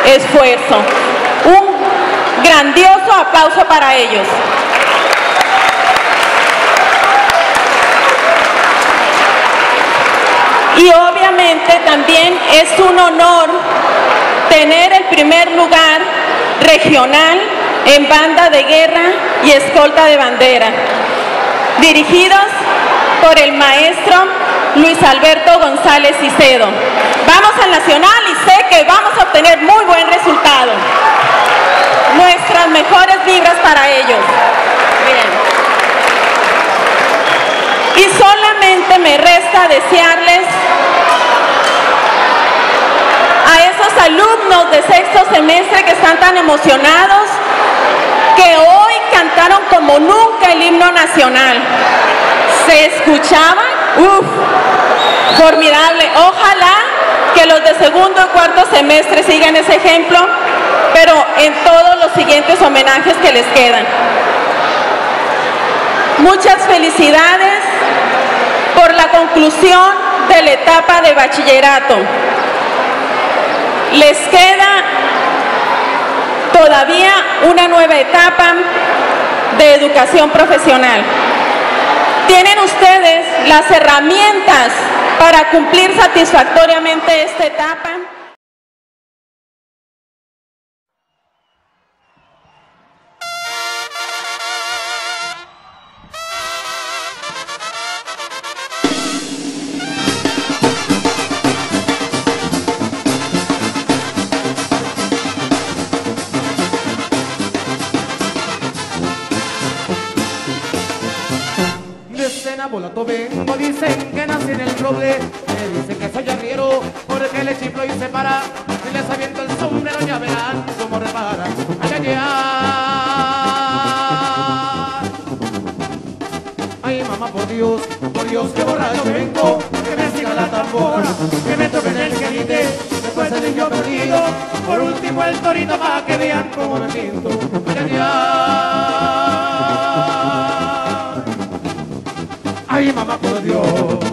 esfuerzo. Un grandioso aplauso para ellos. Y obviamente también es un honor tener el primer lugar regional en banda de guerra y escolta de bandera, dirigidos por el maestro Luis Alberto González Cicedo. Vamos al nacional y sé que vamos a obtener muy buen resultado. Nuestras mejores vibras para ellos. Bien. Y solamente me resta desearles a esos alumnos de sexto semestre que están tan emocionados, que hoy cantaron como nunca el himno nacional. ¿Se escuchaba? ¡Uf! Formidable. Ojalá que los de segundo y cuarto semestre sigan ese ejemplo, pero en todos los siguientes homenajes que les quedan. Muchas felicidades por la conclusión de la etapa de bachillerato. Les queda todavía una nueva etapa de educación profesional. Tienen ustedes las herramientas para cumplir satisfactoriamente esta etapa. Volato vengo, dicen que nací en el roble, me dicen que soy arriero, porque le chiflo y se para, y les aviento el sombrero, ya verán cómo repara. Ay, ay, ay. Ay, mamá, por Dios, que borracho vengo, que me siga la tambora, que me toquen el querite, después el niño perdido, por último el torito, para que vean cómo me pinto. Ay, ay, ay. Ay, mamá, por Dios.